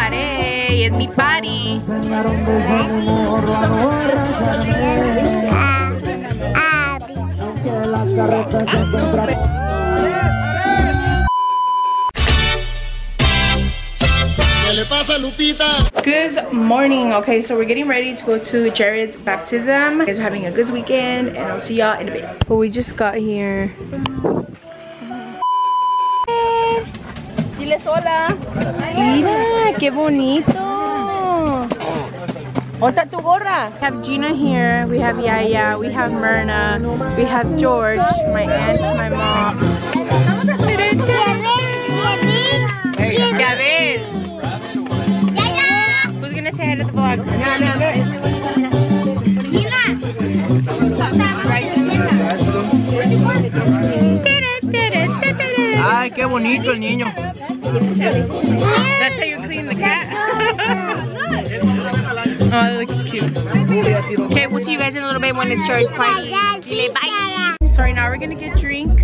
Jare, es mi party. ¿Qué le pasa, Lupita? Good morning. Okay, so we're getting ready to go to Jared's baptism. You guys are having a good weekend, and I'll see y'all in a bit. But we just got here. Dile sola. Mira, qué bonito. ¿Dónde está tu gorra? We have Gina here, we have Yaya, we have Myrna, we have George, my aunt, my mom. Gabriel. Who's gonna say hi to the vlog? Ay, qué bonito el niño. That's how you clean the cat. Oh, that looks cute. Okay, we'll see you guys in a little bit when it's George's party. Bye. Sorry, now we're gonna get drinks.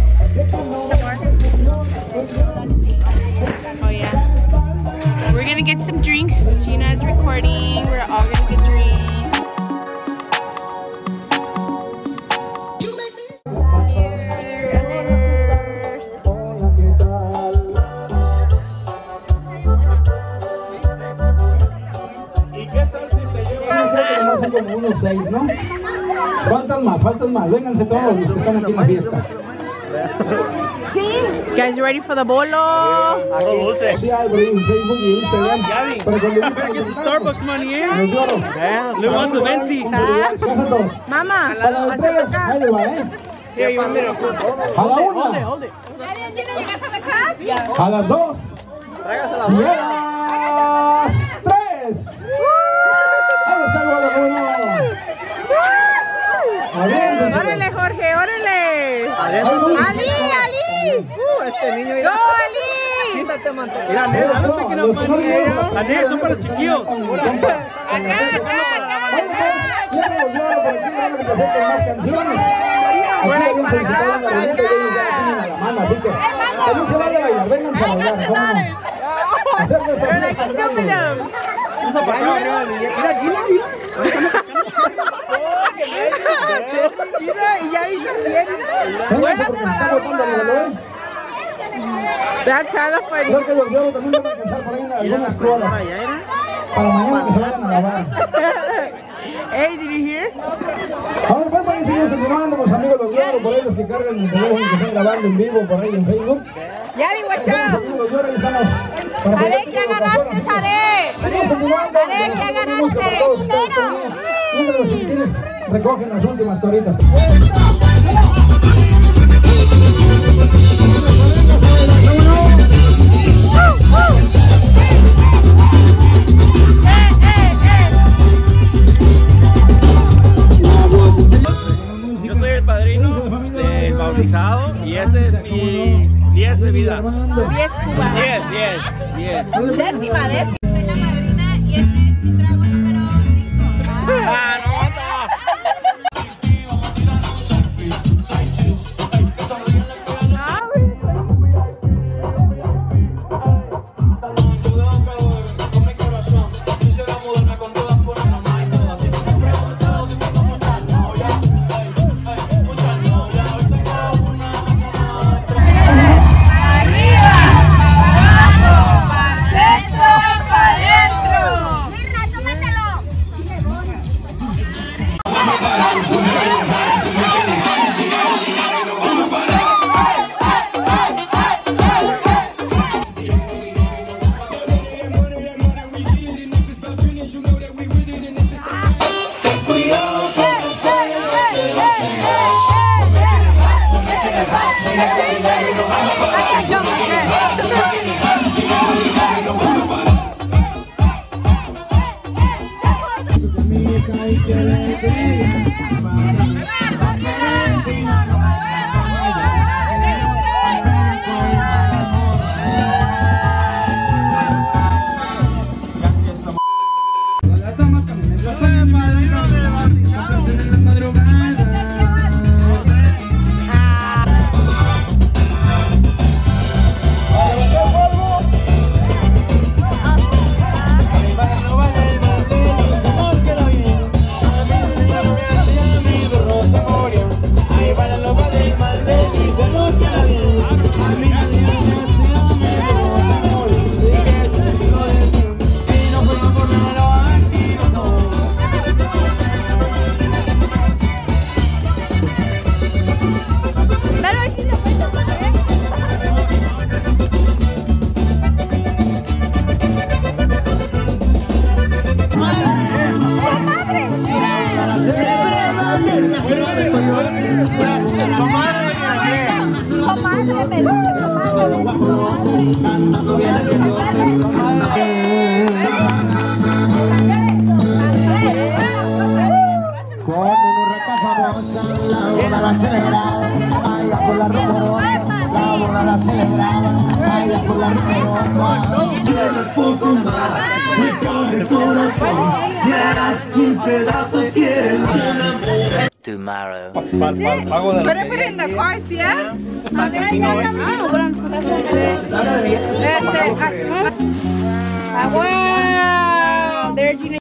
Oh yeah. We're gonna get some drinks. Gina's recording. We're all gonna get drinks. Como unos 6, ¿no? Faltan más, vénganse todos los que están aquí en la fiesta. You guys ready for the bolo? Sí, hay por ahí en Facebook y Instagram. Pero cuando Get the Starbucks money, eh? nos lloro. Le wants a Venti. Pasan todos. Mama. A las 3, ahí les va, ¿eh? A la 1. A las 2. Y a las 3. Ahí está el bolo. Órale, Jorge, órale. Ali. Este niño Go, Ali. Quítate, manteca. Mira, nena, no sé qué nos money. Anel, son para chiquillos. Acá. Ya los lloro, por aquí van a empezar con más canciones. Aquí hay un solicitado en la ruleta y ellos ya tienen a la mano, así que también se vale bailar, vénganse a bailar, ¿cómo no? Hacer de esa fiesta grande. Vamos a parar arriba de mi vieja. Mira, Gina. Mira, y ahí también. Vénganse porque se está botando el reloj. That's hella funny. Creo que los lloros también van a alcanzar por ahí algunas crudas. Para mañana que se vayan a lavar. Hey, did you hear? Ahora después para que sigamos continuando con los amigos los lloros, por ahí los que cargan el teléfono y que están grabando en vivo por ahí en Facebook. Yadi, watch out. Los lloros, ahí estamos. Jare, ¿qué agarraste, Jare? Jare, ¿qué agarraste? Uno de los chiquitines recogen las últimas coritas. Yo soy el padrino del bautizado y este es mi 10 de vida. 10 Cuba. 10. Décima. Soy la madrina y este es mi trago número 5. Ah, no, Con una rata famosa, la boda la celebraba, vaya con la rumorosa, la boda la celebraba, vaya con la rumorosa. Quieres poco más, me cabe el corazón, me harás mil pedazos, quiero un amor. Tomorrow. Put it in the cards, yeah? Ah, bueno.